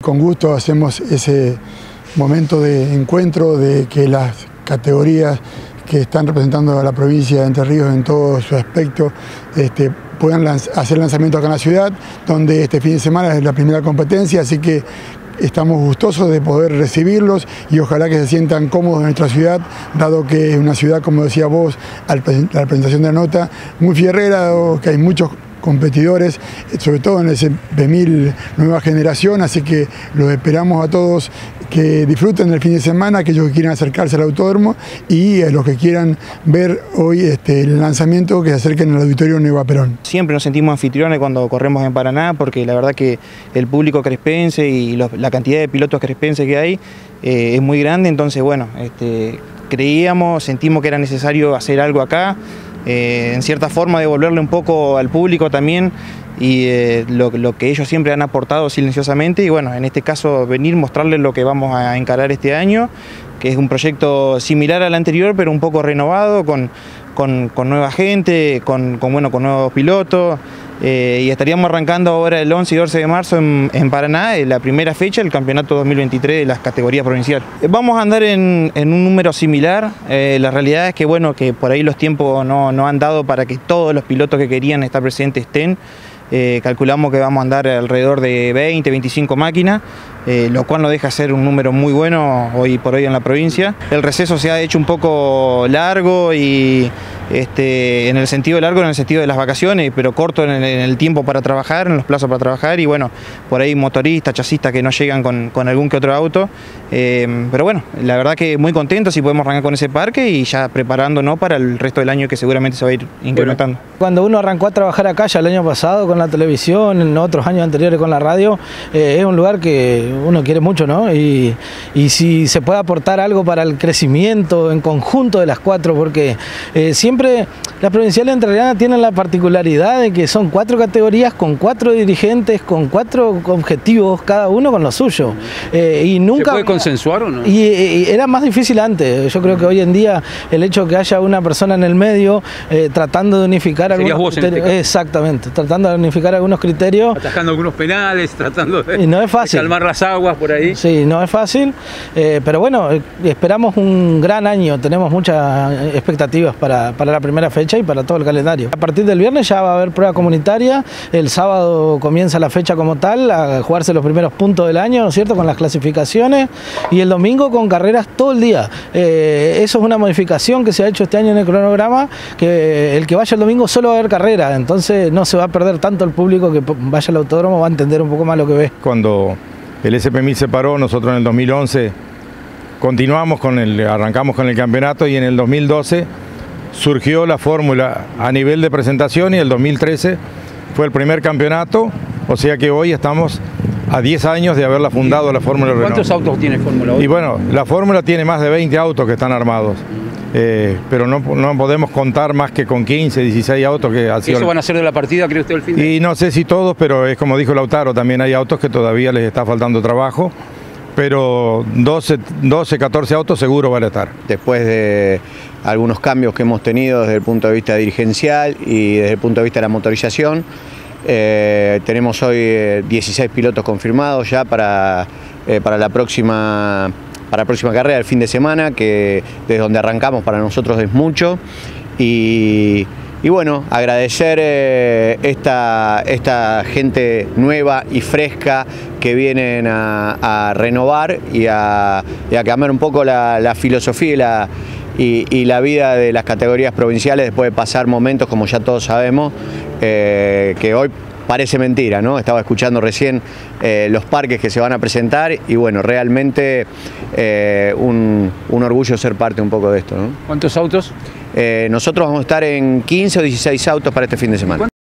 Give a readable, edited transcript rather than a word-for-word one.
con gusto hacemos ese momento de encuentro, de que las categorías que están representando a la provincia de Entre Ríos en todo su aspecto puedan hacer lanzamiento acá en la ciudad, donde este fin de semana es la primera competencia, así que estamos gustosos de poder recibirlos y ojalá que se sientan cómodos en nuestra ciudad, dado que es una ciudad, como decía vos, a la presentación de la nota, muy fierrera, dado que hay muchos competidores, sobre todo en ese 2000 nueva generación, así que los esperamos a todos que disfruten del fin de semana, aquellos que quieran acercarse al autódromo y a los que quieran ver hoy el lanzamiento, que se acerquen al auditorio Nueva Perón. Siempre nos sentimos anfitriones cuando corremos en Paraná, porque la verdad que el público crespense y la cantidad de pilotos crespenses que hay es muy grande, entonces bueno, sentimos que era necesario hacer algo acá, en cierta forma devolverle un poco al público también y lo que ellos siempre han aportado silenciosamente, y bueno, en este caso venir, mostrarles lo que vamos a encarar este año, que es un proyecto similar al anterior pero un poco renovado, con nueva gente, con nuevos pilotos, y estaríamos arrancando ahora el 11 y 12 de marzo en Paraná, la primera fecha del campeonato 2023 de las categorías provinciales. Vamos a andar en un número similar, la realidad es que bueno, que por ahí los tiempos no han dado para que todos los pilotos que querían estar presentes estén. Calculamos que vamos a andar alrededor de 20, 25 máquinas, lo cual no deja de ser un número muy bueno hoy por hoy en la provincia. El receso se ha hecho un poco largo y en el sentido de las vacaciones, pero corto en el tiempo para trabajar, en los plazos para trabajar, y bueno, por ahí motoristas, chasistas que no llegan con algún que otro auto, pero bueno, la verdad que muy contentos si podemos arrancar con ese parque y ya preparándonos para el resto del año, que seguramente se va a ir incrementando. Cuando uno arrancó a trabajar acá ya el año pasado con la televisión, en otros años anteriores con la radio, es un lugar que uno quiere mucho, ¿no? Y si se puede aportar algo para el crecimiento en conjunto de las cuatro, porque siempre las provinciales entrerrianas tienen la particularidad de que son 4 categorías con 4 dirigentes, con 4 objetivos, cada uno con lo suyo. Y nunca, ¿se puede consensuar o no? Y era más difícil antes. Yo creo que hoy en día el hecho de que haya una persona en el medio tratando de unificar algunos criterios, exactamente, tratando de unificar algunos criterios, atajando algunos penales, tratando de, y no es fácil, de calmar las aguas por ahí. Sí, no es fácil, pero bueno, esperamos un gran año, tenemos muchas expectativas para la primera fecha y para todo el calendario. A partir del viernes ya va a haber prueba comunitaria, el sábado comienza la fecha como tal, a jugarse los primeros puntos del año, ¿no es cierto?, con las clasificaciones, y el domingo con carreras todo el día. Eso es una modificación que se ha hecho este año en el cronograma, que el que vaya el domingo solo va a haber carrera, entonces no se va a perder tanto el público que vaya al autódromo, va a entender un poco más lo que ve. Cuando el SP1000 se paró, nosotros en el 2011 arrancamos con el campeonato, y en el 2012 surgió la fórmula a nivel de presentación, y el 2013 fue el primer campeonato, o sea que hoy estamos a 10 años de haberla fundado la Fórmula Renault. ¿Cuántos autos tiene Fórmula hoy? Y bueno, la Fórmula tiene más de 20 autos que están armados, pero no podemos contar más que con 15, 16 autos que ha sido. ¿Eso van a ser de la partida, cree usted, el fin de? Y no sé si todos, pero es como dijo Lautaro, también hay autos que todavía les está faltando trabajo, pero 12, 14 autos seguro van a estar. Después de algunos cambios que hemos tenido desde el punto de vista dirigencial y desde el punto de vista de la motorización, tenemos hoy 16 pilotos confirmados ya para la próxima carrera, el fin de semana, que desde donde arrancamos para nosotros es mucho. Y bueno, agradecer esta gente nueva y fresca que vienen a renovar y a cambiar un poco la filosofía y la vida de las categorías provinciales, después de pasar momentos, como ya todos sabemos, que hoy parece mentira, ¿no? Estaba escuchando recién los parques que se van a presentar, y bueno, realmente un orgullo ser parte un poco de esto, ¿no? ¿Cuántos autos? Nosotros vamos a estar en 15 o 16 autos para este fin de semana.